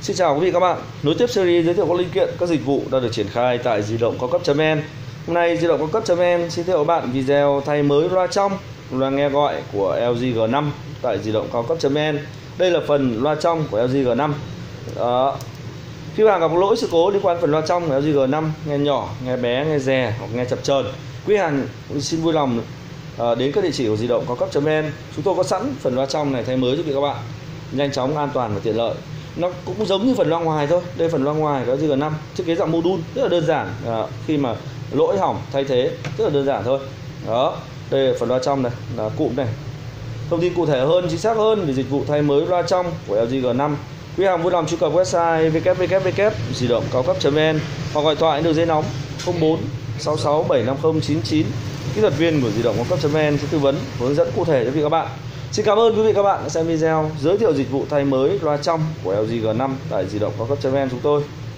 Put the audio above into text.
Xin chào quý vị các bạn. Nối tiếp series giới thiệu các linh kiện, các dịch vụ đang được triển khai tại di động cao cấp.vn. Hôm nay di động cao cấp.vn xin giới thiệu các bạn video thay mới loa trong, loa nghe gọi của LG G5 tại di động cao cấp.vn. Đây là phần loa trong của LG G5. Khi bạn gặp lỗi sự cố liên quan phần loa trong của LG G5, nghe nhỏ, nghe bé, nghe rè hoặc nghe chập chờn, quý hàng xin vui lòng đến các địa chỉ của di động cao cấp.vn. Chúng tôi có sẵn phần loa trong này thay mới cho quý vị các bạn, nhanh chóng, an toàn và tiện lợi. Nó cũng giống như phần loa ngoài thôi. Đây phần loa ngoài của LG G5 thiết kế dạng module rất là đơn giản. Khi mà lỗi hỏng thay thế rất là đơn giản thôi. Đó, đây là phần loa trong này, là cụm này. Thông tin cụ thể hơn, chính xác hơn về dịch vụ thay mới loa trong của LG G5, quý hàng vui lòng truy cập website www.diđộngcao cấp.vn hoặc gọi thoại đường dây nóng 04 66 750 99. Kỹ thuật viên của di động cao cấp.vn sẽ tư vấn hướng dẫn cụ thể cho quý vị các bạn. Xin cảm ơn quý vị các bạn đã xem video giới thiệu dịch vụ thay mới loa trong của LG G5 tại di động cao cấp.vn chúng tôi.